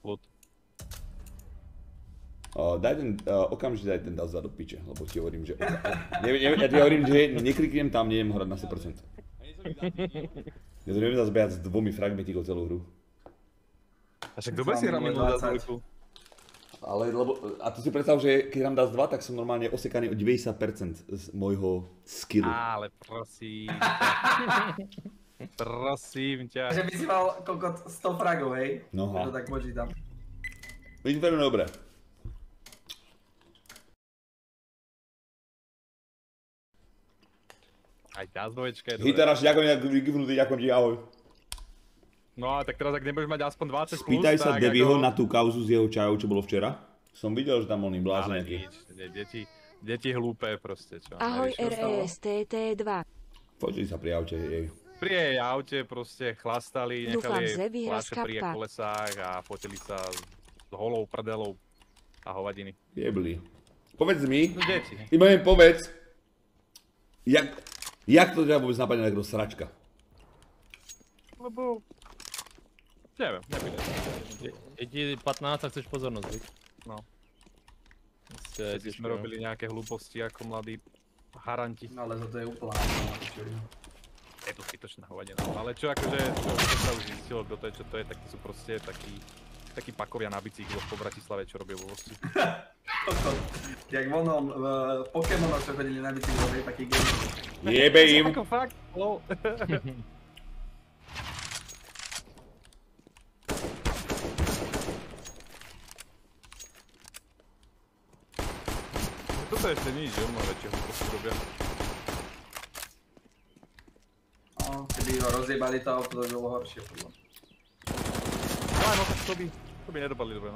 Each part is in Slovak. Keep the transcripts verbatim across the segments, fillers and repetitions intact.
Plot. Uh, daj ten, uh, okamžite daj ten dazda do piče, lebo ti hovorím, že... Ne, ne, ja ti hovorím, že nekliknem tam, nejdem hrať na sto percent. Ja to neviem zase behať s dvomi fragmentíkov celú hru. A však dobre si hrám minulú dá dvojku. Ale lebo, a tu si predstav, že keď hrám dá dva, tak som normálne osekaný o deväťdesiat percent z môjho skillu. Ale prosím. Prosím ťa. Že by si mal kokot sto fragov, hej? No ha. To tak počítam. Vidím veľmi dobre. Aj tá zdvoječka je dobré. Hitaraš, ďakujem, vygivnutý, ďakujem ti, ahoj. No a tak teraz, ak nebudeš mať aspoň dvadsať plus, Spýtaj sa Devyho ako... na tú kauzu s jeho čajou, čo bolo včera. Som videl, že tam oný blázen nejaký. Ale nič, deti, deti hlúpe proste, čo. Ahoj R E S T T dva. Fotili sa pri aute jej. Pri jej aute proste chlastali, nechali jej pláče pri jej kolesách a fotili sa s holou prdelou a hovadiny. Jebli. Povedz mi, No deti. iba mi povedz, jak, jak to ťa vôbec napadne takto sračka? Lebo... Neviem, nepýtaj. Je ti pätnásť a chceš pozornosť, viď? No. Ste Keď sme robili nejaké hlúposti ako mladí haranti. No ale toto je úplná. Je to zbytočná hovadina. Ale čo akože, čo, čo sa už zistilo, kto to je, čo to je, tak to sú proste takí, takí pakovia na bicykloch po Bratislave, čo robia vo Vosti. Jak vonom, v Pokémonoch, čo chodili na bicykloch, je taký game. Jebe im. Ako fakt, lol. Toto ešte nič, že on má väčšie hlúposti robia. No, keby ho rozjebali to auto, to bolo horšie podľa. Ale no tak to by, to by nedopadli dobre, no.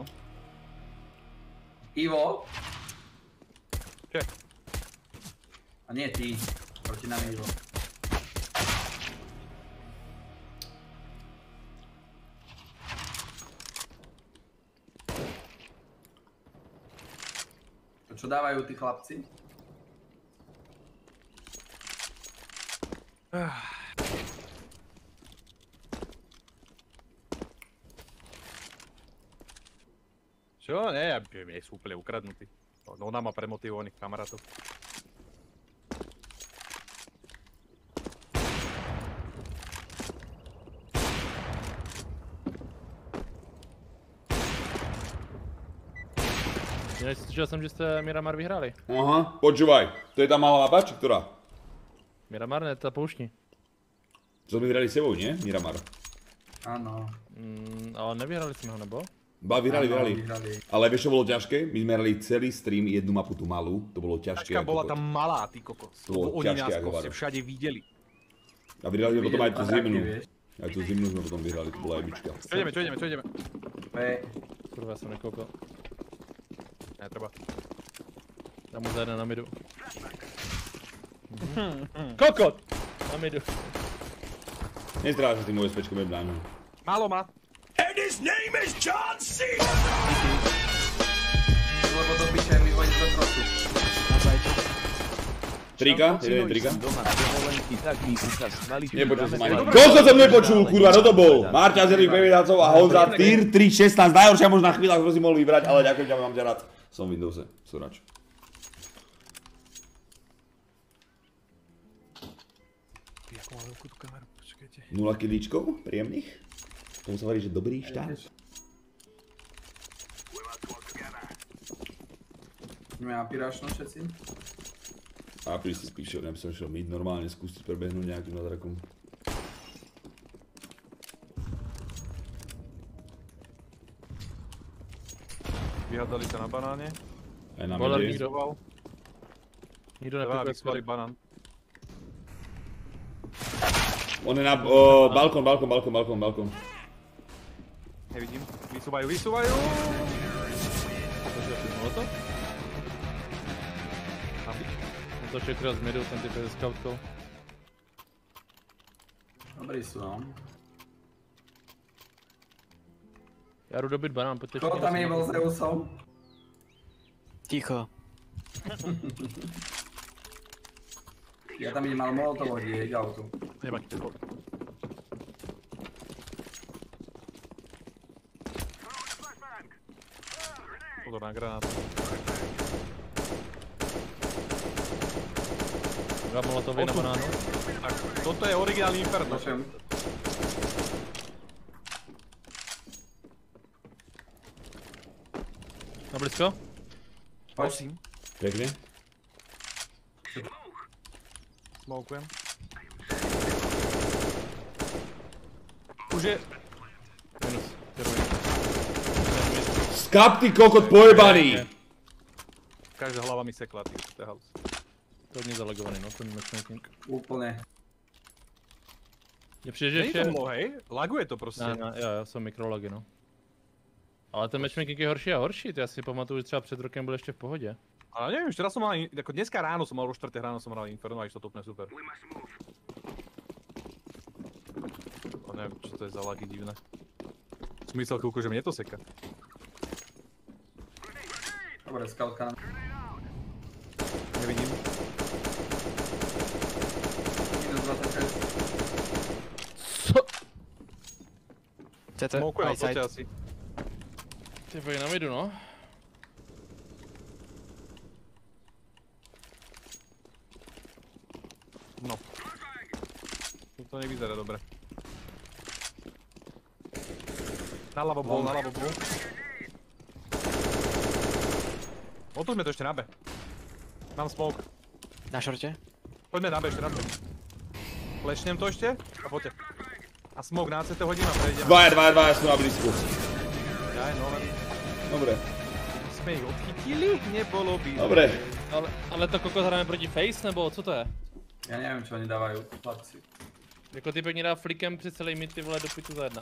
Ivo? Čo? A nie ty, proti nám Ivo. Čo dávajú tí chlapci? Čo? Nie, ja nie sú úplne ukradnutí. Ona má premotivovaných kamarátov. Slyšel jsem, že jste Miramar vyhráli. Aha, počúvaj. To je tá malá mapa, či ktorá? Miramar, ne, ta pouštní. Co by vyhrali s tebou, nie? Miramar. Áno. Mm, ale nevyhrali jsme ho, nebo? Ba, vyhrali, vyhrali. vyhrali. Ale vieš, čo bolo ťažké? My sme hrali celý stream jednu mapu tú malú. To bolo ťažké. Tačka bola tam malá, ty kokos. To bolo Oni ťažké nás ako proste varo. všade videli. A vyhrali sme potom aj tú Videli zimnú. padáky, vieš. Aj tú zimnú sme potom vyhrali, to bola jebička. Čo ideme, čo ideme, čo ideme? Hej. Kurva, jsem nekoukal. Ne, treba. Dám mu za jeden na midu. Kokot! Na midu. Nestrávaj sa s tým USPčkom jebnáňom. Málo má. Lebo do piče mi hodí do trochu. Trika? Jeden trika? Doma na dovolenky, tak mi ukaz mali. Nepočul som ani. Koľko som nepočul, kurva, kto to bol? Marťa Zerých Pevidacov a Honza Tyr tri šestnásť. Najhoršia možná chvíľa, ktorú si mohol vybrať, ale ďakujem ťa, mám ťa rád. Som v Windowse, surač. Jak mám veľkú tú kameru, počkajte. Nula kilíčkov, príjemných. Tomu sa hovorí, že dobrý štát. Nemá pirášno všetci? A príď si spíš, ja by som šiel mid normálne skúsiť prebehnúť nejakým nadrakom. Vyhádali sa na banáne. Aj na Boler mide. nikdo. Nikdo Dva nepikuje vysvali sklady. banán. On je na... O, balkón, balkón, balkón, balkón, balkón. Nevidím. Vysúvajú, vysúvajú! Počkej, to? On to čekal z midu, ten typ je scoutkou. Dobrý sú, no. Já jdu dobit banán, pojďte Koho tam je bol s Eusom? Ticho. Ja tam idem mal molotov hodí, k autu. Nemá ti to. Pozor na granátu. Dva molotovy na banánu. Tak, toto je originální Inferno. Našem. Na blízko? Prosím. Pěkně. Smokujem. Už je... Minus. Červený. Skap ty kokot pojebaný! Každá hlava mi sekla, ty, to je halus. To hodně zalegovaný, no, ten matchmaking. Úplně. Mně přijde, že Není ještě... to mlou, hej? Laguje to prostě. Ne, ne, jo, jo, jsou mikrolagy, no. Ale ten matchmaking je horší a horší, ty já si pamatuju, že třeba před rokem byl ještě v pohodě. Ale neviem, včera som mal, ako dneska ráno som mal, o štvrté ráno som hral Inferno a išlo to úplne super. Ale neviem, čo to je za lagy divné. Som myslel chvíľku, že mne to seka. Dobre, skalka. Nevidím. Minus dvacet šest. C T, Smokujem, right poďte side. asi. Ty pojď na midu, no. No. To nevyzerá dobre. Naľavo bol, naľavo bol. Otúžme to ešte na B. Mám smoke. Na šorte? Poďme na B, ešte na B. Flashnem to ešte a poďte. A smoke na C T hodím a prejdem. Dvaja, dvaja, dvaja sú na blízku. Jaj, no len Dobre. sme ich odchytili, nebolo by. Dobre. Ale, ale to kokos hrajeme proti face, nebo co to je? Ja neviem, čo oni dávajú, chlapci. Jako ty pěkně dá flikem při celý mid, ty vole, do pitu za jedna.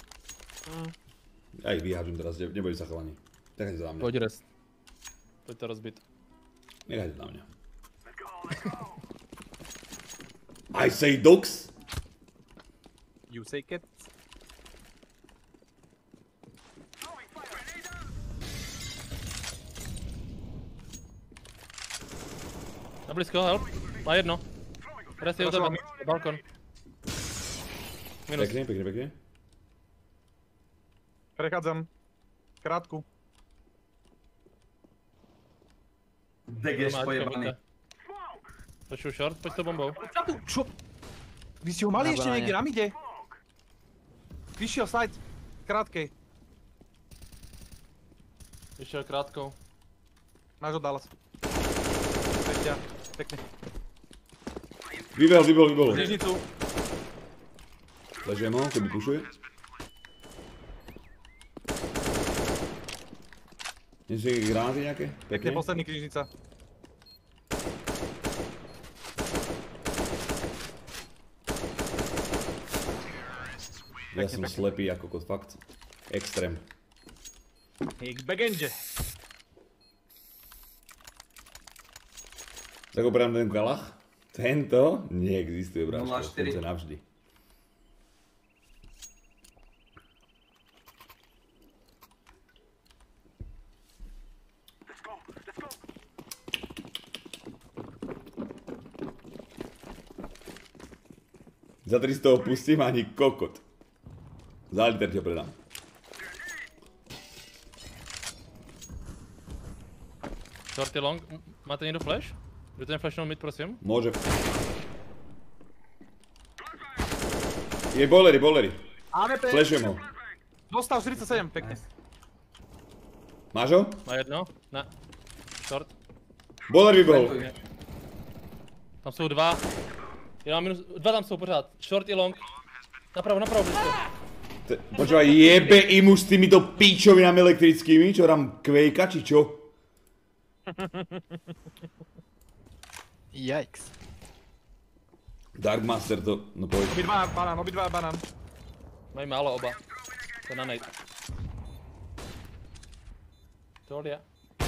Ja ich vyhážem teraz, ne- nebudem zachovaní. Nechajte to na mňa. Pojď rest. Pojď to rozbit. Nechajte to na mňa. I say dogs. You say cat. Na blízko, help. Má jedno. Rest je u tebe. Balkon. Minus. Pekne, pekne, pekne. Prechádzam. Krátku. Degeš pojebaný. Točuju short, pojď s tou bombou. Čo? Vy ste ho mali Na ešte banáne. niekde na mide? Vyšiel side. Krátkej. Vyšel krátkou. Máš ho Dallas. Peťa. Pekne. Vybehol, vybehol, vybehol. Knižnicu. Ležujem ho, keby pušuje. Niečo je gráty nejaké? Pekne Pekne. posledný knižnica. Ja som slepý ako kot, fakt. Extrém. Ich begende. Tak operám ten kalach? Tento? Neexistuje, bráško. nula štyri. Tento je navždy. Za tristo ho pustím ani kokot. Za liter ti ho predám. Short je long. M- Máte někdo flash? Kdo ten flashnout mid, prosím? Môže. Je boilery, boilery. á vé pé. Flashujem ho. Dostal štyridsaťsedem, pekne. Máš ho? Má jedno? Ne. Short. Boiler vybehol. Ventuj. Tam jsou dva. Já mám minus, dva tam jsou pořád. Short i long. Napravo, napravo, blízko. Te- Počúvaj, jebe im už s týmito píčovinami elektrickými, čo dám Quakea, či čo? Yikes. Darkmaster to, no poď. Obidva banán, obidva banán. Mají málo oba. To na nade. Tohle je.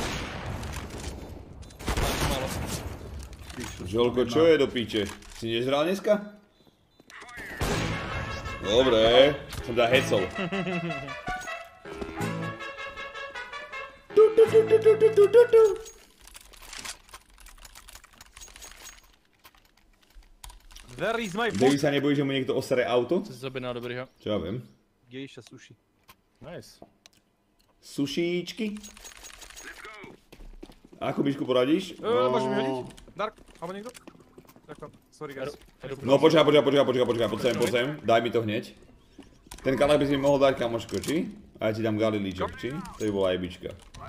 Tak, málo. Žolko, čo je do píče? Si nežral dneska? Dobre, som ťa hecol. Tu, tu, tu, tu, tu, tu, tu, tu, tu. Where is my Davy book? sa nebojí, že mu niekto osere auto? Co si objednal dobrýho? Čo ja viem. Gejša sushi. Nice. Sušíčky. Ako Bišku poradíš? Uh, môžeš mi hodiť? Dark, alebo niekto? Ďakujem, sorry guys. No počkaj, počkaj, počkaj, počkaj, počkaj, poď sem, poď sem, daj mi to hneď. Ten kanál by si mi mohol dať, kamoško, či? A ja ti dám Galilíček, či? To by bola jebička.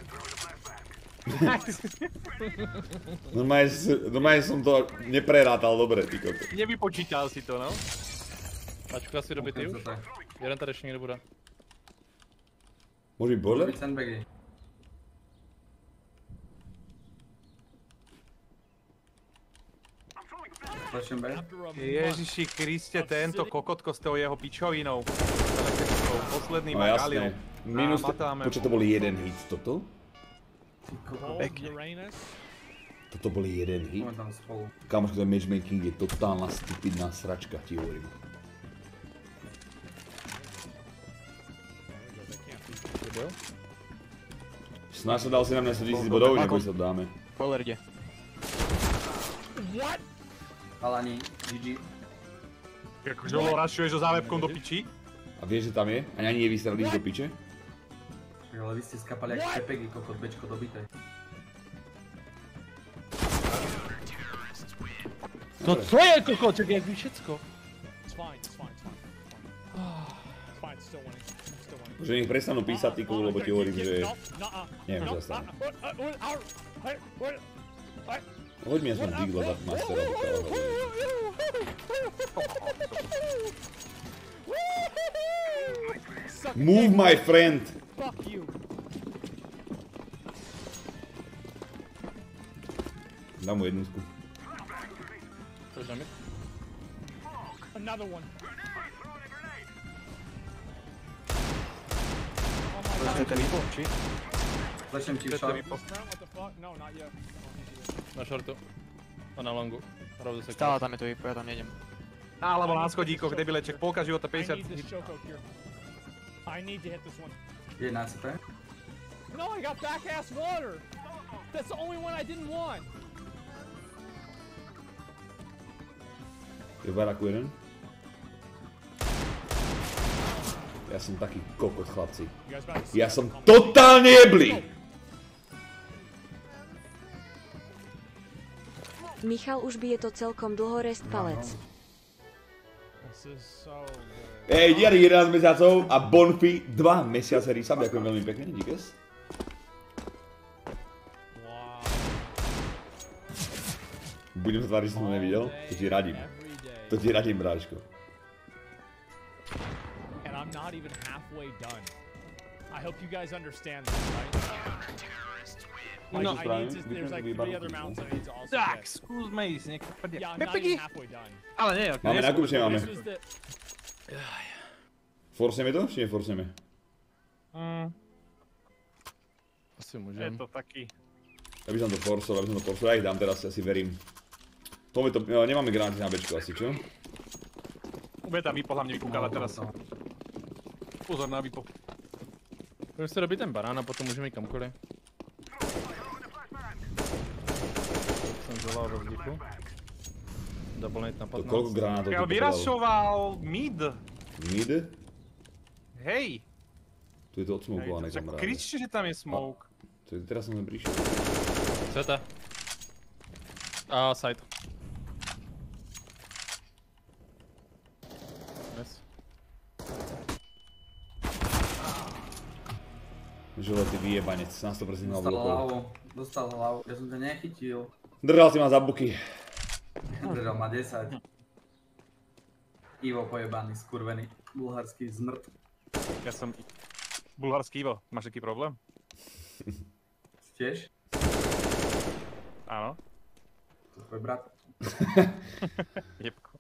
Normálne, normálne som to neprerátal dobre, ty koko. Nevypočítal si to, no? Ačka si dobitý už? Jeden tady ještě někdo bude. Môže byť boiler? Sandbagy. Flashím B. Ježiši Kriste, tento kokotko s tou jeho pičovinou. Posledný No má jasné. Galil. Minus, A matáme. počkaj, to bol jeden hit, toto? Pekne. Toto bol jeden hit? Máme tam spolu. Kamoško, ten matchmaking je totálna stupidná sračka, ti hovorím. Snáď sa dal sedemnásť tisíc bodov, neboj sa dáme. Boiler ide. Halani, gé gé. Akože ho rašuješ so zálepkom do piči? A vieš, že tam je? A ani nevystrelíš do piče? Ale vy ste skapali jak pepegy, kokot, bečko dobité. No co je koko, čak jak víš všecko? Že nech prestanú písať tyku, lebo ti hovorím, že... Neviem, čo sa stane. Hoď mi aspoň Digla za Mastera do celého. Move, my friend! Dám mu jednústku. Pojď na mid. Chcete výpo, či? Flashím ti v Chcete short. vypo? Na shortu. A na longu. Pravdu se Stále tam je to výpo, ja tam nejdem. Alebo na schodíkoch, debileček, polka života päťdesiat. Je na C T. No, I got back ass water. That's the only one I didn't want. Je v baraku jeden. Ja som taký kokot, chlapci. Ja som totálne jeblý! Michal už bije to celkom dlho rest palec. This is so good. Ej, Diary jedenásť mesiacov a Bonfi dva mesiace resub, ďakujem veľmi pekne, díkes. Wow. Budem sa tváriť, že som to nevidel, to ti radím. Every day. To ti radím, bráško. And I'm not even halfway done. I hope you guys understand this, right? Like, No. I need to, there's like three other mounts I need to also Tak, get. skúsme ísť niekto prdia. Yeah, I'm not Pepegy! even halfway done. Ale nie, ok. Máme nie na sú- kúpšie, máme. This was the, Forceme to, či neforceme? Mm, Asi je můžem. to taký... Ja by som to forcoval, aby som to forcoval, ja ich dám teraz, asi verím. Tome to, jo, nemáme granáty na bečku asi, čo? Bude tam výpo hlavne vykúkala teraz. No, Pozor na výpo. Budeme si robit ten barán a potom můžeme jít kamkoliv. Jsem zvolal do vzduchu. Double nade na To patnáct. koľko granátov Ja to potrebovalo? vyrašoval mid. Mid? Hej. Tu je to odsmokované, Však kamaráde. kričte, že tam je smoke. To je, teraz som sem prišiel. Ceta. A side. Yes. Žele, ty vyjebanec, na sto percent mal dostal blokov. hlavu, dostal hlavu, ja som to nechytil. Držal si ma za buky. Držal ma desať. Ivo pojebaný, skurvený, bulharský zmrt. Ja som... Bulharský Ivo, máš taký problém? Tiež? Áno. To je tvoj brat. Jebko.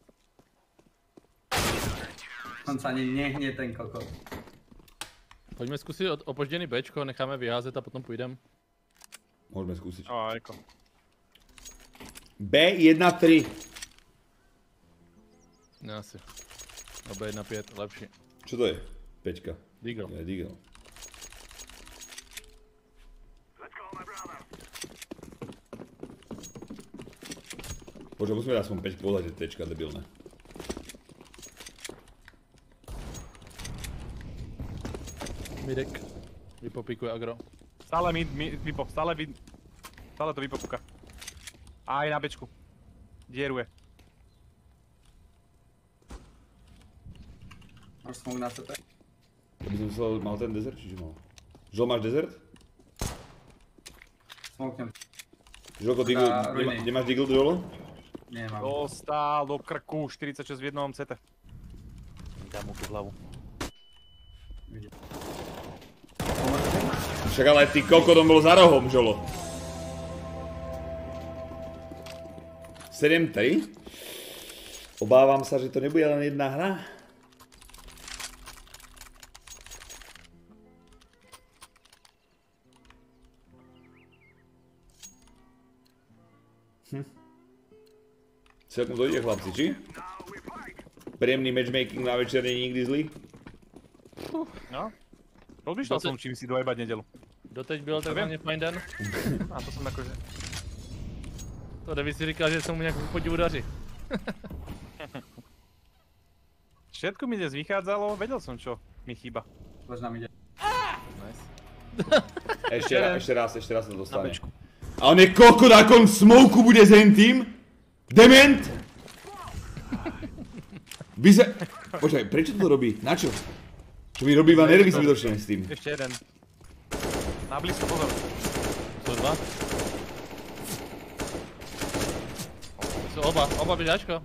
On sa ani nehne ten kokot. Pojďme zkusit od- opožděný Bčko, necháme vyházet a potom půjdem. Môžeme skúsiť. Á, eko. bé jedna tri. Ne, asi. No B jedna pět, lepší. Čo to je? Peťka. Deagle. Je Deagle. Počkaj, musíme dať aspoň päť pozadie tečka, debilné. Midek. Vypopíkuje agro. Stále mid, mid, výpo, stále mid. Stále to vypopúka. Aj na bečku. Dieruje. Máš smog na sebe? Ja by som myslel, mal ten desert, čiže mal. Žol, máš desert? Smoknem. Žolko, digl, Na nemá, ruiny. nemáš digl, Žolo? Nemám. Dostal do krku, štyridsaťšesť v jednom cete. Dám mu tú hlavu. Však ale ty kokodom bol za rohom, Žolo. sedem tri. Obávam sa, že to nebude len jedna hra. Hm. Celkom dojde, chlapci, či? Príjemný matchmaking na večer nie je nikdy zlý. No. Rozmýšľal som, čím si dojebať nedelu. Doteď byl takzvaně fajn den. A to som akože... To David si říkal, že se mu nějak podivu daří. Všetko mi dnes vychádzalo, vedel som čo mi chýba. Lež nám ide. Nice. Ešte raz, ešte raz, ešte raz sa to Na dostane. bečku. A on je kokot, ako on v smoku bude s tým? Dement! Vy sa... Počkaj, prečo to robí? Na čo? Čo mi robí iba nervy zbytočne s tým? Ešte jeden. Na blízko pozor. Jsou dva. Jsou oba, oba běžáčko.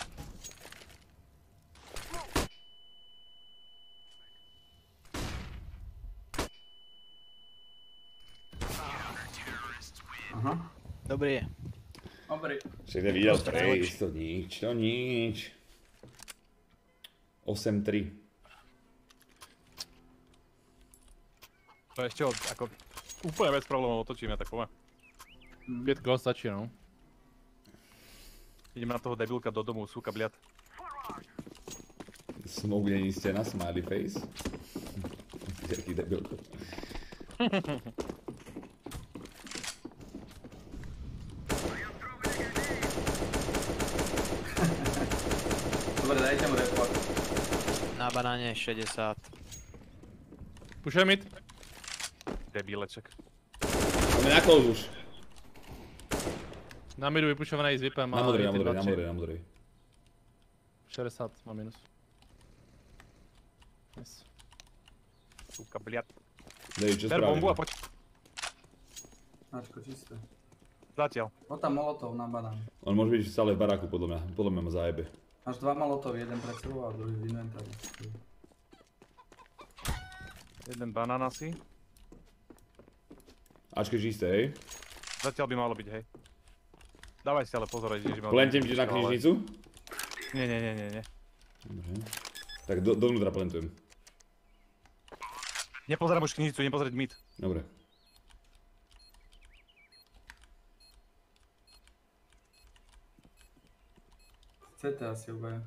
Aha. Dobrý je. Dobrý. Však nevidel trace, to nič, to nič. osem tri. To ešte od, ako... Úplne bez problémov otočíme, tak poďme. Pět kol stačí, no. Idem na toho debilka do domu, súka bliat. Smoke není stena, smiley face. Jaký debilko. Dobre, dajte mu report. Na banáne šedesát. Pušuje mid. Debileček. Máme na close už. Na midu vypušovaný s vipem. Na modrej, na modrej, na modrej, na modrej. šedesát má minus. Nice. Súka bliat. Dej, čo Ber bombu a spravím? poď. Načko, čisté. Zatiaľ. O tam molotov na banán. On môže byť stále v baráku, podľa mňa. Podľa mňa ma zajebe. Máš dva molotov, jeden pred sebou a druhý v inventári. Jeden banán asi. Ačke čisté, hej? Zatiaľ by malo byť, hej. Dávaj si ale pozor, že ma... Plentem ti na knižnicu? Nie, nie, nie, nie, nie. Dobre. Tak do, dovnútra plentujem. Nepozerám už knižnicu, idem pozrieť mid. Dobre. Chcete asi obaja.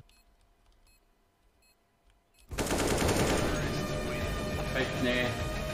Pekne.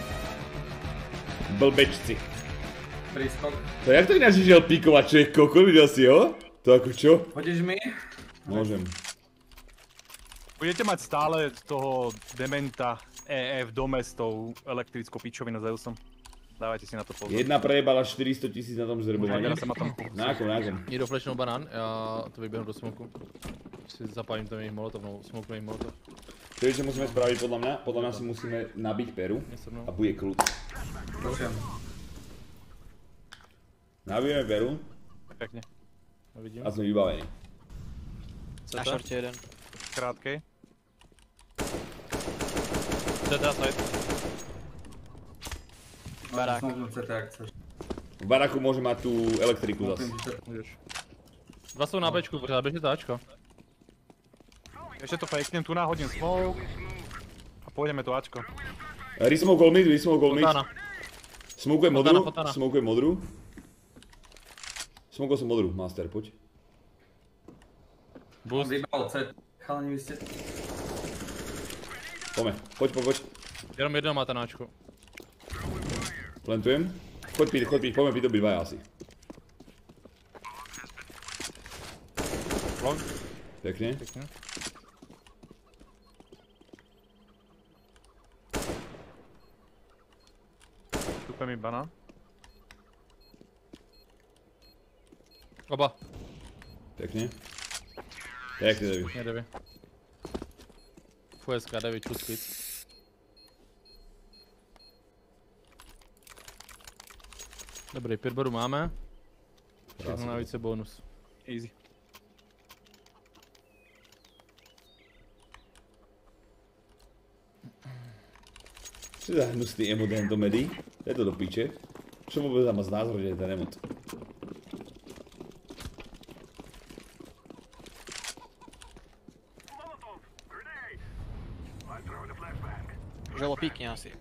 Blbečci. Prískok. To jak to ináč išiel píkovať, čo je kokot, videl si ho? To ako čo? Hodíš mi? Môžem. Budete mať stále toho dementa é é v dome s tou elektrickou pičovinou Zeusom. Dávajte si na to pozor. Jedna prejebala štyristo tisíc na tom zrebovaní. Teraz sa ma tam... Na akom, na akom? Někdo flashnou banán, já to vyběhnu do smoku. Si zapálím tam jejich molotov, no smoku jejich molotov. Čo ešte musíme spraviť podľa mňa? Podľa mňa si musíme nabiť peru Nesrnou. a bude kľud. Počujem. Nabijeme peru Pekne. No vidím. a sme vybavení. Na šorte jeden. Krátkej. Zeta side. Barák. Smoknú cete, ak chceš. V baraku môže mať tú elektriku zas. Smoknú ti cete. Můžeš. Dva jsou na bečku pořád, běžte táčko. Ešte to fejknem, tu náhodím smoke. A pôjdeme to Ačko. Resmokol mid, resmokol mid. Fontana. Smokuje Fontana, modrú, fontana. smokuje modrú. Smokol som modrú, master, poď. On Boost. vybal cet. Chalani, vy ste... Poďme, poď, poď, poď. Jenom jedno máte na Ačku. Plantujem. Choď piť, choď piť, poďme piť doby dvaja asi. Long. Pekne. Pěkně. Šupe mi banán. Oba. Pekne. Pekne, Devi. Nie, Devi. Fueska, Devi, čus spíc. Dobrý, pět bodů máme. Všechno navíc je bonus. Easy. Čo za hnusný emot hento medy? Je to do piče. Čo vôbec tam má z názor, že je ten emot? Želo píkne asi.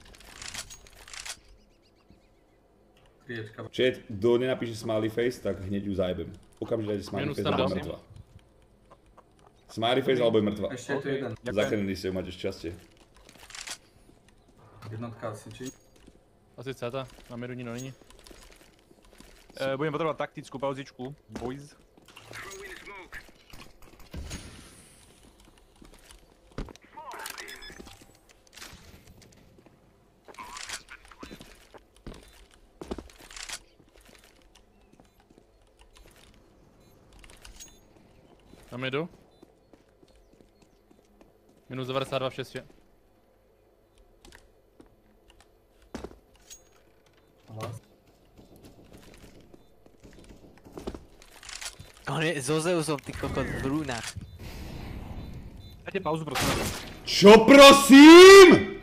Triečka. Chat, kto nenapíše smiley face, tak hneď ju zajebem. Okamžite dajte smiley Minus face, tam alebo je dám. mŕtva. Smiley face, alebo je mŕtva. Ešte je tu jeden. Zachránili ste ju, máte šťastie. Jednotka asi, či? Asi ceta, na miru nikdo není. E, budem potrebovať taktickú pauzičku, boys. Na midu. Minus devadesát dva v šestě. On je so Zeusom, ty kokot, v rúnach. Dajte pauzu, prosím. Čo prosím?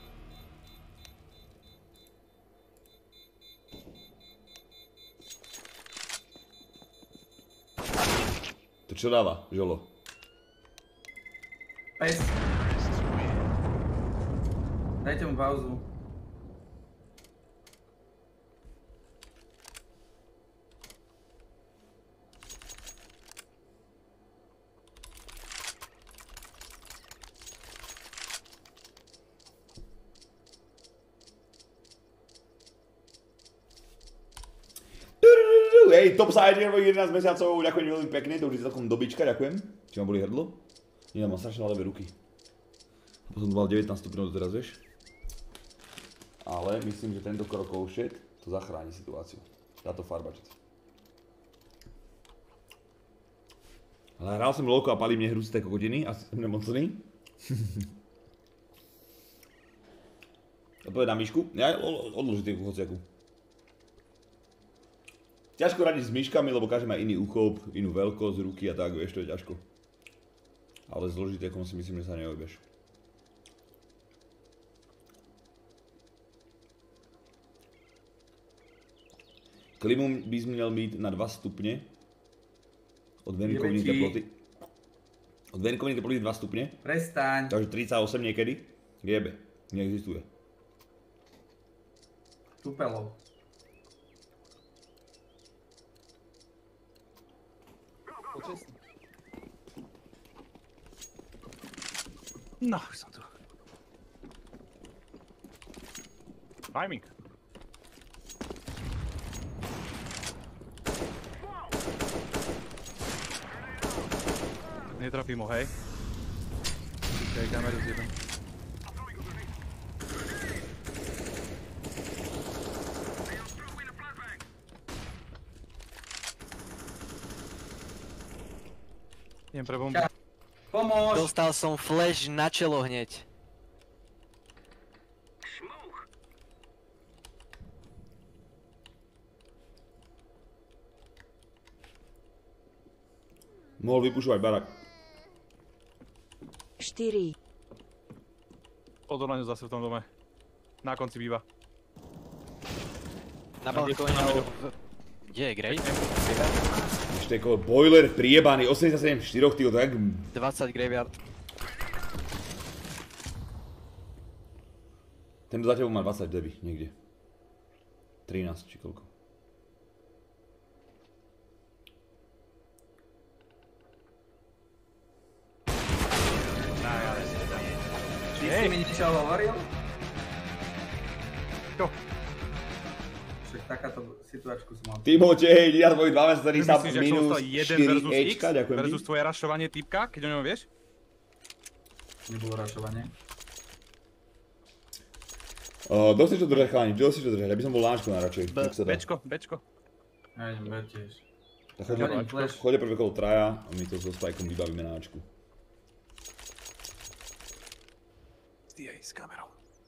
To čo dáva, Žolo? Pes. Dajte mu pauzu. Hej, top side jedenásť mesiacov, ďakujem veľmi pekne, to už je celkom dobička, ďakujem. Či ma boli hrdlo? Nie, mám strašne ľavé ruky. Potom to mal devätnásť stupňov doteraz, vieš. Ale myslím, že tento krokovšet to zachráni situáciu. Táto farba, čet. Ale hral som lolko a palí mne hrusté kokotiny, asi som nemocný. Odpoveď na myšku? Ja odložím tie hociaku. Ťažko radiť s myškami, lebo každý má iný uchop, inú veľkosť, ruky a tak, vieš, to je ťažko. Ale zložité, ako si myslím, že sa neobješ. Klimu by měl mít na dva stupně. Od venkovní teploty. Od venkovní teploty dva stupně. Prestaň. Takže tridsaťosem niekedy. Jebe, neexistuje. Tupelo. No, už som tu. Timing. Netrafím ho, hej. Čakaj, kameru zjedem. Idem pre bombu. Pomôž! Dostal som flash na čelo hneď. Mohol vypušovať barak. štyri. Pozor na ňu zase v tom dome. Na konci býva. Na balkóne. Kde je Grey? Ešte ako boiler priebaný, osemdesiatsedem v štyroch, tyho, tak... dvadsať graveyard. Ten za tebou má dvadsať deby, niekde. trinásť či koľko. Ty si mi niečo hovoril? Čo? Však takáto situáčku som mal. Timotej, ja tvoj dva mesiace sa Myslíš, že ak som minus dostal jeden štyri versus X Ečka, ďakujem versus ti. tvoje rašovanie typka, keď o ňom vieš? Nebolo rašovanie. Kto chceš to držať, chalani? Kto chceš to držať? Ja by som bol láčko najradšej. Jak sa dá? Bečko, bečko. Ja idem ver tiež. Tak choďte prvé kolo traja a my to so Spikeom vybavíme na Ačku. Stíhaj s kamerou.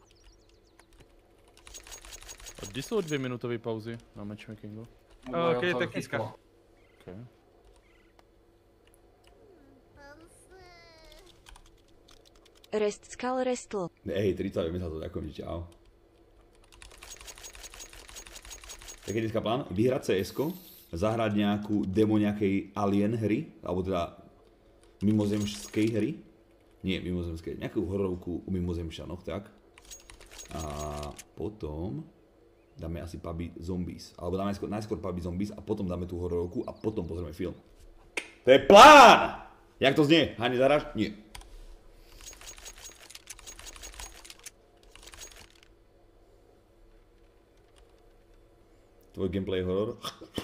A kde sú dvě minutové pauzy na matchmakingu? Uh, keď je technická. Okay. Rest skal restl. Ej, tridsať, my sa to ďakujem, čau. Tak je dneska plán? Vyhrať cé esko, zahrať nejakú demo nejakej Alien hry, alebo teda mimozemskej hry. Nie, mimozemskej, nejakú hororovku o mimozemšanoch, tak. A potom dáme asi Puppy Zombies, alebo dáme najskôr, najskôr Puppy Zombies a potom dáme tú hororovku a potom pozrieme film. To je plán! Jak to znie? Hani, zahráš? Nie. Tvoj gameplay je horor?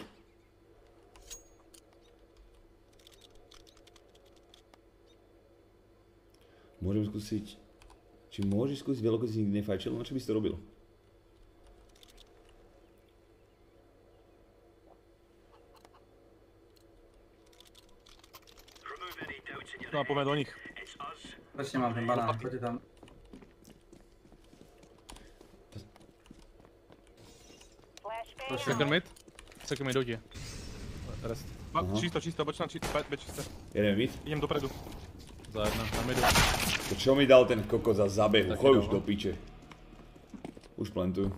Môžem skúsiť... Či môžeš skúsiť veľko, si nikdy nefajčil? Na čo by si to robil? No a poďme do nich. Prečne mám ten banán, poďte tam. Second mid? Second mid jdě. Rest. Ba, čisto, čisto, bočná, čisto, čisté. Jedeme mid? Idem dopredu. Za jedna, na midu. To čo mi dal ten kokos za zabehu? Taky Choj už dalo. do piče. Už plantuju.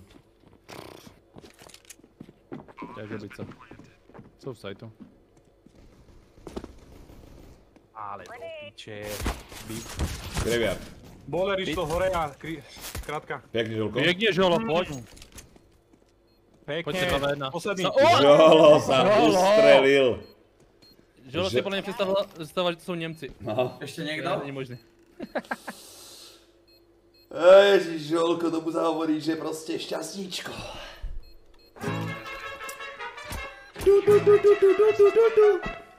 Takže byť sa. Jsou v sajtu. Ale do piče. Graveyard. Boiler išlo hore a kri... Krátka. Pekný žolko. Pěkně žolo, pojď. Pekne. Pojďte dva jedna. Posledný. Žolo sa ustrelil. Žolo si podle mě představoval, že to jsou Němci. No. Ešte To niekto? není možné. Ježiš, žolko, tomu sa hovorí, že proste šťastníčko. Du, du, du, du, du, du, du, du, du.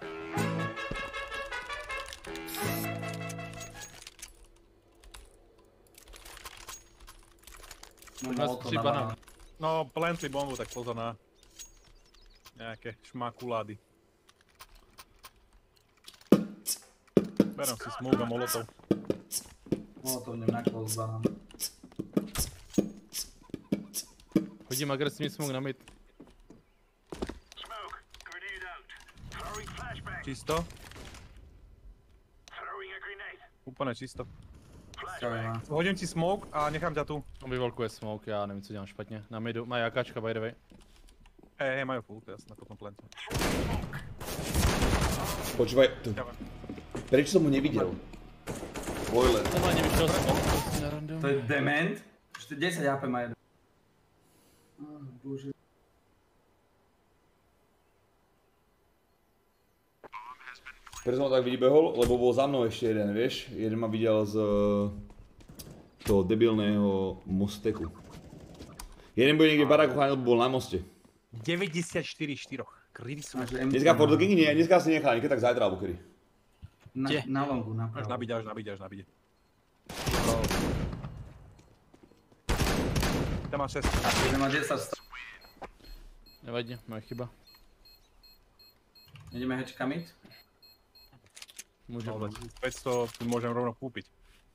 No, Nás bolo to tři na banán. banán. No, plantli bombu, tak pozor na... Nejaké šmakulády. Berem si smoke a molotov. Bolo to v ňom na close banán. Hodím agresivní smoke na mid. Čisto. Úplne čisto. Čau, má. Hodím ti smoke a nechám ťa tu. Vyvolkuje smoke, já nevím, co dělám špatně. Na midu, mají akáčka by the way. Hej, hej, majú full, to jasné, potom plantu. Počúvaj, tu. Prečo som ho nevidel? Boiler. Normálně vyšel smoke, prostě na random. To je dement? Už to desať há pé má jeden. Oh, bože. Prečo som ho tak vybehol? Lebo bol za mnou ešte jeden, vieš? Jeden ma videl z... toho debilného mosteku. Jeden bude niekde v baraku, alebo bol na moste. deväťdesiatštyri štyroch. Krivý som. Dneska for the King nie, dneska si nechal, niekedy tak zajtra alebo kedy. Na, Kde? na longu, na Až pravo. nabíde, až nabíde, až nabíde. Tam má šesť. Jeden má desať sta... Nevadí, moje chyba. Ideme hečka mid? Může No, být. päťsto tu môžem rovno kúpiť.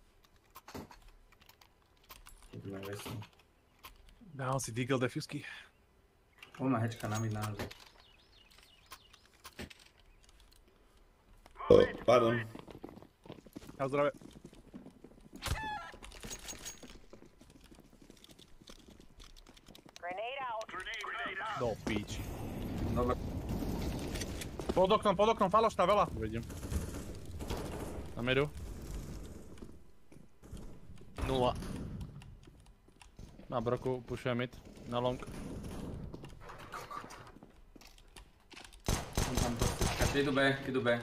Ideme vesnú. Dám si Deagle defusky. Poďme hečka na mid naozaj. Oh, pardon. Na zdravie. Do píči. Dobre. Pod oknom, pod oknom, falošná veľa. Uvidím. Na midu. Nula. Na broku, pušuje mid. Na long. Som tam to. Idú B, idú B.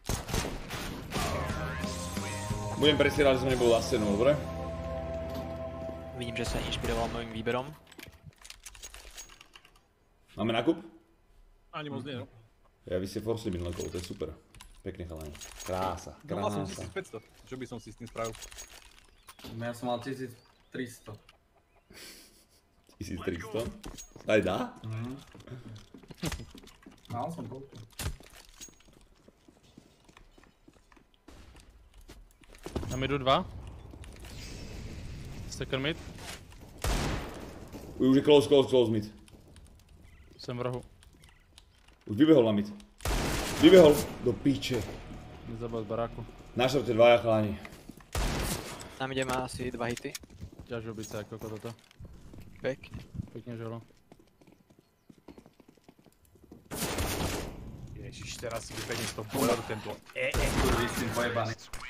Budem presierať, že som nebol za scénu, dobre? Vidím, že se inšpiroval mojím výběrom. Máme nákup? Ani moc nie, no. Ja vy ste forcli minulé kolo, to je super. Pekne chalani. Krása, Mal som krása. tisícpäťsto. Čo by som si s tým spravil? Ja som mal tisíctristo. tisíctristo? Aj dá? Mhm. Mal som pouku. Na midu dva. Second mid. Už je close, close, close mid. Jsem v rohu. Už vyběhol na mid. Vyběhol do píče. Nezabil z baráku. Na šorte dvaja chláni. Tam ide má asi dva hity. Ťažil byť sa ako toto. Pekne. Pekne žolo. Ježiš, teraz si vypedím z toho boileru tento. E, e. Kurvý syn pojebaný.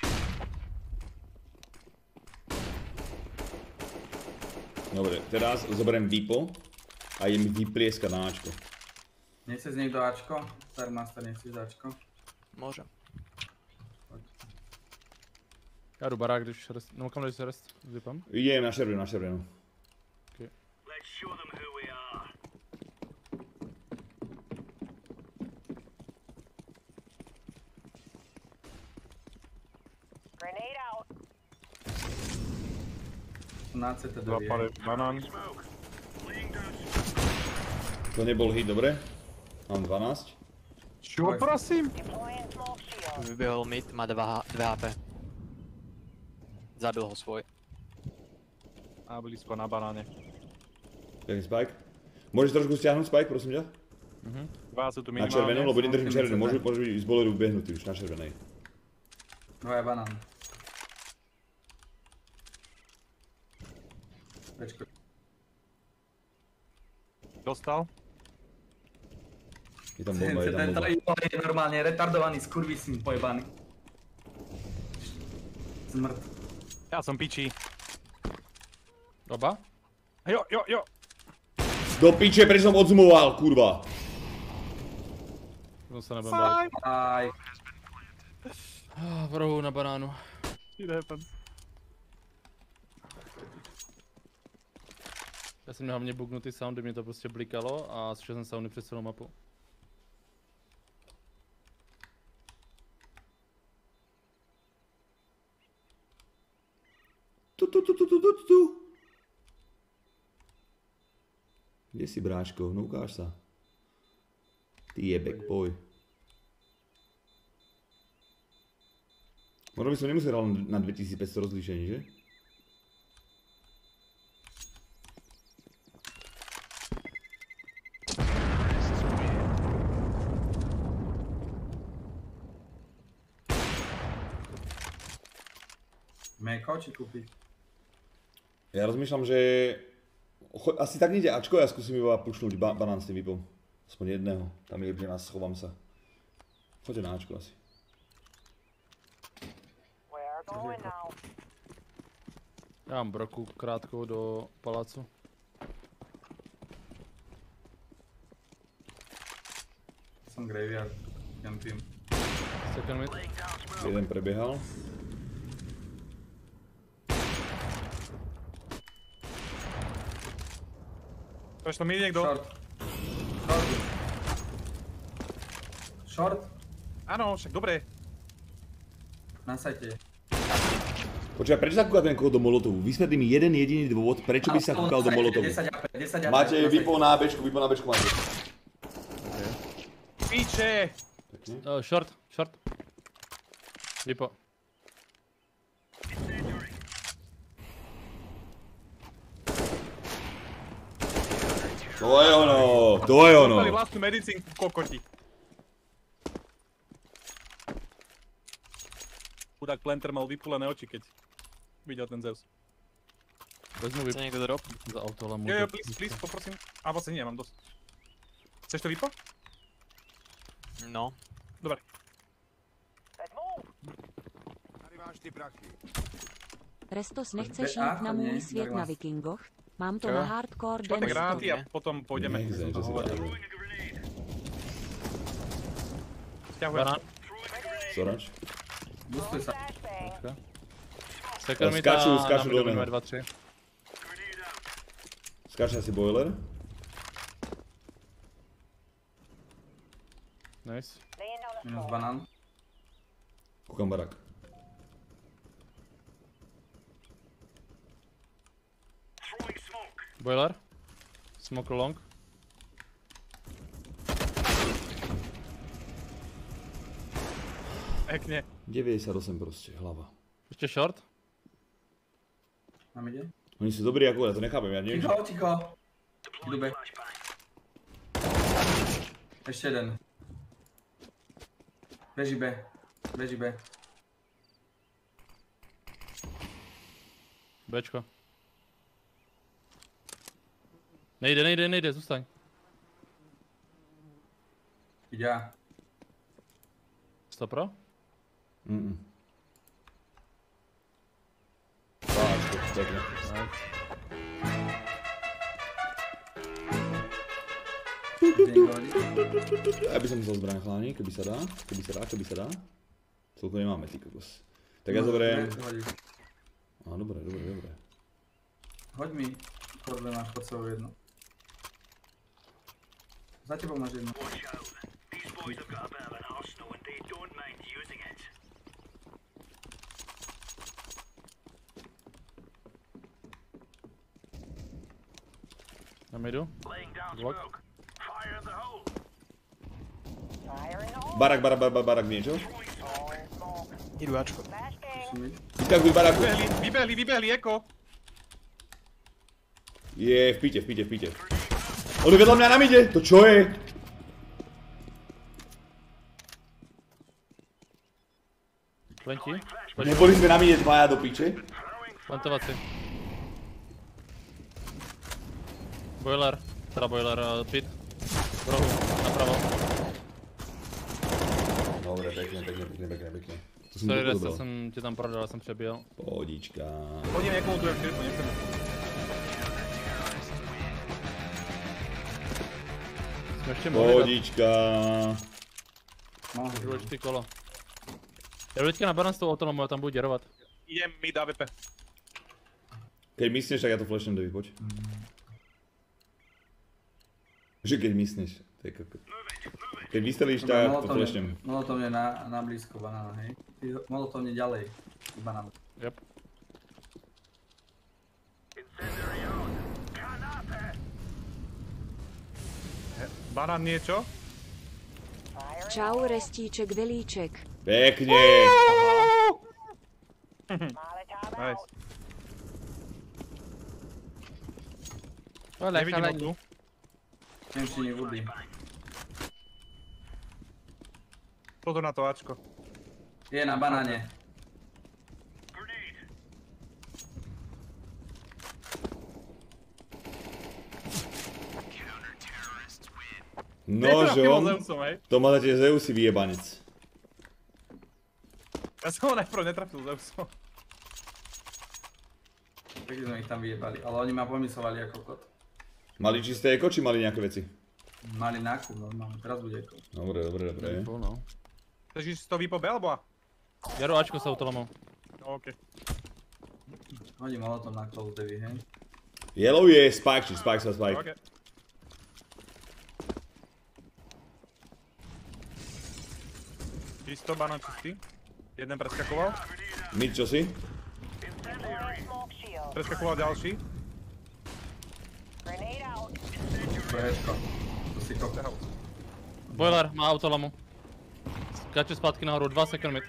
Dobre, teraz zoberiem Vipo a idem vyplieskať na Ačko. Nechce z niekto Ačko? Starmaster, nechceš Ačko? Môžem. Já jdu barák, když rest... No kam jdeš se rest? Zipám? Idem na šerve, na šerve, no. Okay. Na C T Dva D pary banán. To nebol hit, dobre? Mám dvanásť. Čo prosím? Vybehol mid, má dva há pé. Zabil ho svoj. A blízko na banáne. Pekný Spike. Môžeš trošku stiahnuť Spike, prosím ťa? Mhm. Dva sú tu Na minimálne. červenú, lebo nedržím červenú, môžu, môžu byť z boileru vbehnutý už na červenej. Dvaja banán. Pečko. Dostal? Je tam bomba, je tam Tento bomba. je normálne retardovaný skurvysyn pojebaný. Smrt. Ja som piči. Oba? Jo, jo, jo. Do piče, prečo som odzumoval, kurva? To se nebudem bavit. Aj. V rohu na banánu. Shit happens. Já jsem měl hlavně bugnutý soundy, mě to prostě blikalo a slyšel jsem soundy přes celou mapu. Tu, tu, tu, tu, tu, tu, tu. Kde si, bráško? No ukáž sa. Ty jebek, poj. Možno by som nemusel hrať na dvetisícpäťsto rozlíšení, že? Meko či kúpiť? Ja rozmýšľam, že... Cho- asi tak nejde Ačko, ja skúsim iba pušnúť ba- banán s tým vypom. Aspoň jedného. Tam je jebne nás, schovám sa. Choďte na Ačko asi. Já mám broku krátkou do palácu. Som graveyard. Campím. Second mid. Jeden prebiehal. Prečo tam ide niekto? Short. Short. Short. Áno, však dobre. Na sajte. Počkaj, prečo sa kúka ten kód do Molotovu? Vysvetli mi jeden jediný dôvod, prečo by sa kúkal do Molotovu. desať á pé, desať á pé. Máte vypol na Bčku, vypol na Bčku máte. Piče! Pekne. Uh, short, short. Lipo. To je ono, to je ono. Dostali vlastnú medicínku, kokoti. Chudák Planter mal vypulené oči, keď videl ten Zeus. Vezmu Chce vypo niekto drop? za auto, ale Jo, jo, please, please, poprosím. A vlastne nie, mám dosť. Chceš to vypo? No. Dobre. Restos, nechceš Be- jít ach, na nie, můj svět tak na vás- Vikingoch? Mám to Jo. na hardcore Čo tak den gráty a nie. potom pôjdeme. Nechcem, že si pravil. Sťahuješ. Banán. Sorač. Boostuj sa. Second mid Skáču, a skáču na do midu neho. máme dva tři. Skáče asi boiler. Nice. Minus banán. Kúkam barák. Boiler. Smoke long. Pekne. deväťdesiatosem proste, hlava. Ešte short. Nám ide? Oni sú dobrí ako ja to nechápem, ja neviem. Ticho, ticho. Idú B. Ešte jeden. Beží B. Beží B. Bčko. Nejde, nejde, nejde, zůstaň. Ide A. sto pro? Mhm. Páčko, pekne. Ja by som musel zbraň chláni, keby sa dá, keby sa dá, keby sa dá. Celko nemáme, ty kokos. Tak ja zoberiem... Á, dobre, dobre, dobre. Hoď mi, podľa máš pod sebou jedno. Za tebou máš jedno. Na midu. Glock. Barak, barak, barak, barak, niečo? Idú Ačko. Vyskakuj z baraku. Vybehli, vybehli, vybehli, eko. Je, v pite, v pite, v pite. On je vedľa mňa na mide, to čo je? dvadsiat. Neboli sme na mide dvaja do piče? Plantovací. Boiler. Teda boiler, uh, pit. V rohu, napravo. Dobre, pekne, pekne, pekne, pekne, pekne. To som Sorry, dobre Resta, dobral. jsem ti tam prodal, já jsem přebíjel. Pohodička. Hodím někomu tu F čtyři, nechcem. Jsme ještě mohli dát Pohodička. důležitý kolo. Já jdu teďka na banan s tou autonomou, já tam budu děrovat. Idem mid A W P. Keď myslíš, tak ja to flashnem, Davy, poď. Že keď myslíš, to je kokot. Keď vystrelíš, tak to flashnem. Molotovne na, na blízko banána, hej. Ty molotovne ďalej. Banán. Yep. Banán niečo? Čau, Restíček, Velíček. Pekne. Nice. Ale, Nevidím ale... ho tu. Neviem, či nevúbi. Pozor na to Ačko. Je na banáne. Nožom. Zeusom, hej. To má dať Zeusy vyjebanec. Ja som ho najprv netrafil Zeusom. Pekne sme ich tam vyjebali, ale oni ma pomyslovali ako kot. Mali čisté eko, či mali nejaké veci? Mali nákup, normálne, teraz bude eko. Dobre, dobre, dobre. Full, no. Chceš ísť to vypo B alebo A? Já jdu Ačko s autonomou. No, okej. Hodím molotov na close Davy, hej. Yellow je spike, či spike sa spike. Okej. Čisto, banán čistý. Jeden preskakoval. Mid, čo si? Preskakoval ďalší. To je hečko. To si kokot. Boiler, má autolamu. Skáče zpátky nahoru, dva second mid.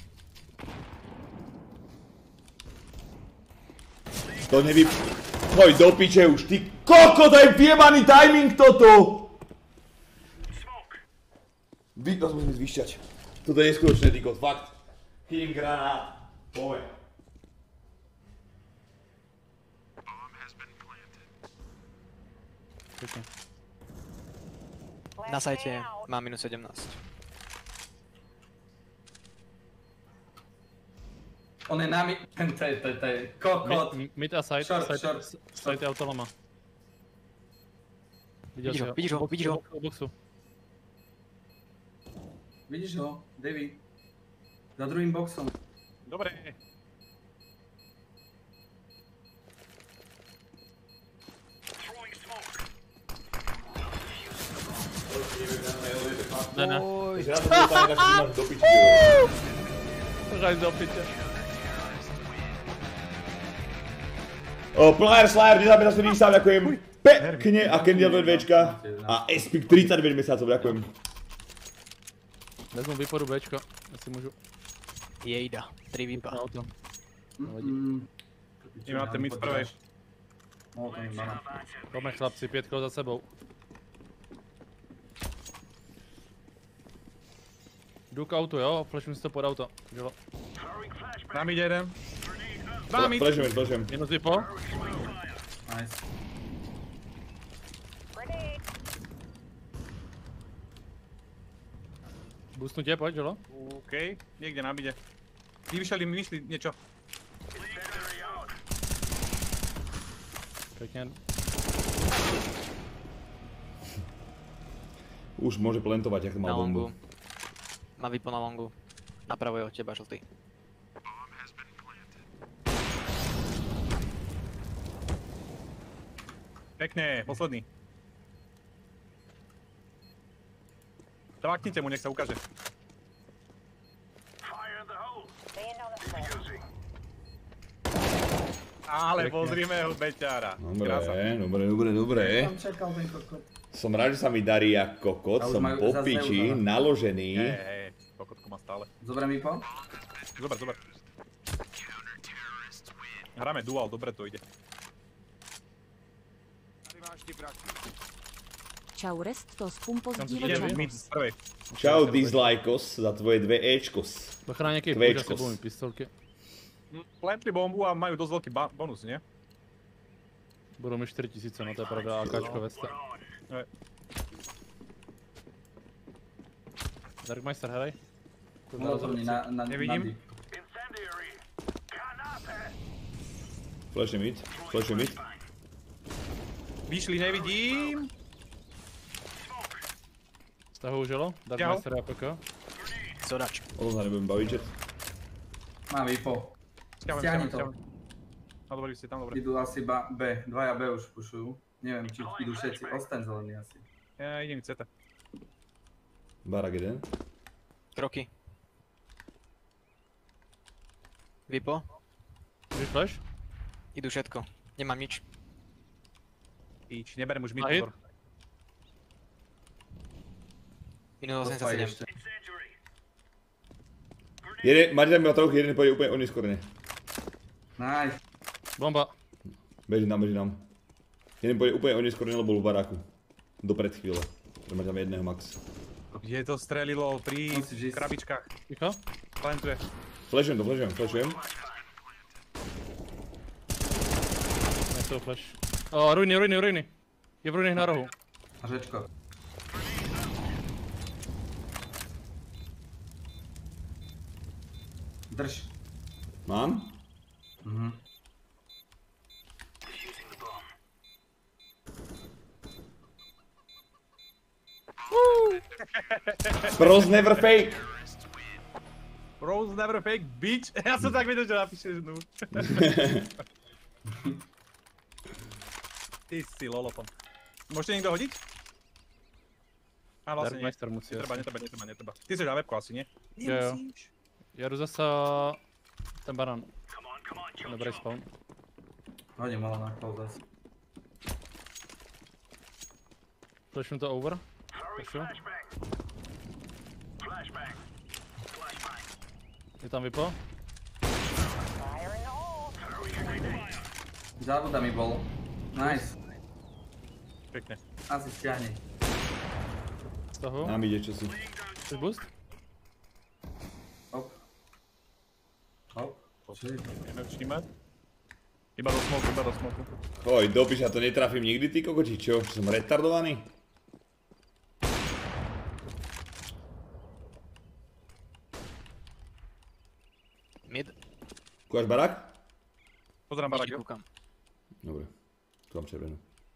To nevy... Poj do piče už, ty koko, to je vyjebaný timing toto! Vy, to musím zvyšťať. Toto je neskutočné, ty kot, fakt. Chytím granát. Poviem. Na sajte má minus sedemnásť. On je nami, to je, to je, to je, kokot. Mid, mid a side, Short, side, short, side je autolama. Viděl Vidíš jsi ho, vidíš ho, Boxu, vidíš ho. boxu, boxu. Vidíš ho, Davy. Za druhým boxom. Dobre. Ne, ne. Takže na to bude tam tak, že máš do piči. Pořád do piče. O, Player Slayer, nezabíja sa tým sám, ďakujem pekne a Candy dvečka a Espik tridsaťdeväť mesiacov, ďakujem. Vezmu vyporu Bčko, jestli můžu. Jejda, tri výpa. Auto. Mm, Vy máte mít z prvej. No, to mi banan. Pojďme chlapci, pětkou za sebou. Jdu k autu, jo? Flashím si to pod auto. Dělo. Nám jde jeden. Dva mít. Flashujeme, flashujeme. Minus vypo. Nice. Boostnu tě, pojď, Jolo. OK, niekde nám ide. Vyvyšeli, vymyšli niečo. Pěkně. Už môže plantovať, jak to Na má bombu. longu. Má vypo na longu. Napravo je od teba, žltý. Pekne, posledný. Traknite mu, nech sa ukáže. Ale pozrime ho, beťára. Dobre, Krása. dobre, dobre, dobre. Tam čekal ten kokot. Som rád, že sa mi darí ako kokot, A už som majú- po zase piči, neuznala. naložený. Hej, hej, kokotku má stále. Zoberiem výpo? Zober, zober. Hráme dual, dobre to ide. Čau rest, to z pumpo Tam sdíle Idem, Idem čas. mid z prvej. Čau Dislajkos za tvoje dve Ečkos. Dochrání nějaký Kvéčkos. půjď, asi budou mít pistolky. Plantli bombu a majú dosť veľký ba- bonus, nie? Budou mi čtyři tisíce, no to je pravda, AKčko veste. Hej. Darkmeister, helej. Molotovní na, na, Nevidím. na deep. Flash mid, flash mid. Vyšli, nevidím. Stahuju Jolo, Darkmeister A P K. Sodač. O tom sa nebudem baviť, že? Mám výpo. Stiahujem, Stiahni stiahujem, to. stiahujem. No dobrý, ste tam, dobre. Idú asi ba, B. Dvaja B už pušujú. Neviem, či idú všetci. Ostaň zelený asi. Ja idem C T. Barak jeden. Kroky. Vypo. Víš flash? Idú všetko. Nemám nič. Ič, neberem už mid, A hit? pozor. Minus Dostaj osemdesiat sedem. ešte. Jeden, máte tam iba trochu, jeden pôjde úplne oneskorene. Nice. Bomba. Beží nám, beží nám. Jeden pôjde úplne oneskorene, lebo bol v baráku. Do pred chvíle. Máte tam jedného max. Kde to strelilo pri Musíš ísť. krabičkách. Ticho? Plantuje. Flashujem to, flashujem, flashujem. Nejsou flash. O, ruiny, ruiny, ruiny. Je v ruinách na rohu. A řečko. Drž. Mám? Mhm. Pros never fake! Rose never fake, bitch. Ja som tak vedel, že napíšeš no. Ty si lolopom. Môžete niekto hodiť? A vlastne nie. Darkmeister musí Netreba, asi. netreba, netreba, netreba. Ty si na webku asi, nie? Jo, jo. Já jdu zase ten banan. Dobrý spawn. Hodím malo na close zase. Flashnu to over. Flashu. Je tam vypo? Závoda mi bol. Nice. Pekne. Asi stiahni. Z toho? Nám ide čosi. Chceš boost? Hop. Hop. Čo je to? Ideme všímať. Iba do smoku, iba do smoku. Oj, do piča, to netrafím nikdy, ty kokoti, čo? Som retardovaný? Mid. Kúkaš barák? Pozerám barák, Ešte jo? kúkam. Dobre, tu mám červenú.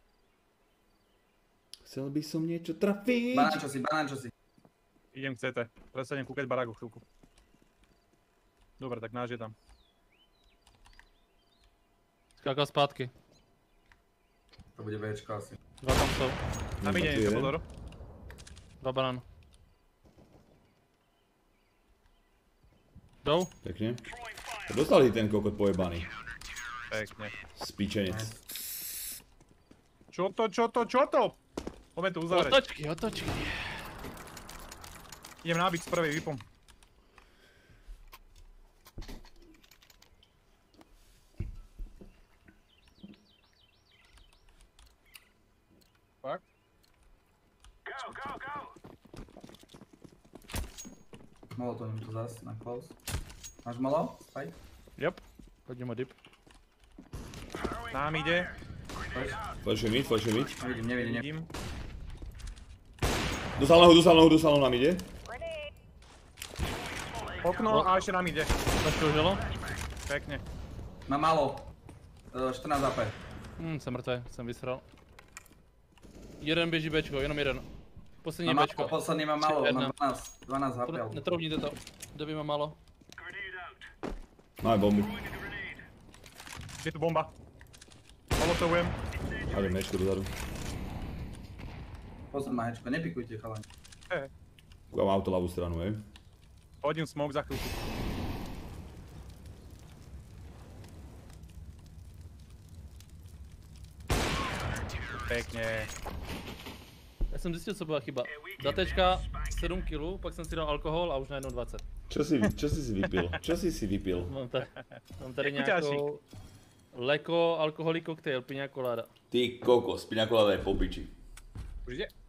Chcel by som niečo trafiť. Banán čo si, banán čo si. Idem k C T. Teraz sa idem kúkať baráku chvíľku. Dobre, tak náš je tam. Skákal zpátky. To bude Bčko asi. Dva tam jsou. Tam ide Mrtvý niečo, jeden. pozor. Dva banán. Jdou? Pekne. Dostal si ten kokot pojebaný. Pekne. Spíčenec. Čo to, čo to, čo to? Poďme tu uzavrieť. Otočky, otočky. Idem nábiť z prvej, vypom. Fakt? Molotovím to zas na close. Máš molo? Spike? Yep. Hodím ho dip. Nám ide. Flashuje mid, flashuje mid. Nevidím, nevidím, nevidím. Vidím. Dostal nohu, dostal nohu, dostal nohu, nám ide. Okno a ešte nám ide. Tačko užilo? Pekne. Mám málo. Uh, čtrnáct A P. Hm, jsem mrtvý, jsem vysral. Jeden běží Bčko, jenom jeden. Poslední Mám Bčko. málo, poslední mám málo, Jedna. mám dvanáct, dvanáct H P. To- Netroubníte to. Době mám málo. Máme bombu. Je tu bomba. Molotovujem. Hádem mečko dozadu. Pozor na hečko, nepikujte chalani. Kúkam auto ľavú stranu, hej. Hodím smoke za chvíľku. Pekne. Já jsem zjistil, co byla chyba. Za tečka sedm kilů, pak jsem si dal alkohol a už najednou dvacet. Čo si, čo si si vypil? Čo si si vypil? Mám tady, mám tady Kuťášik. nějakou leko alkoholí koktejl, piña colada. Ty kokos, piňa colada je po piči. Už ide?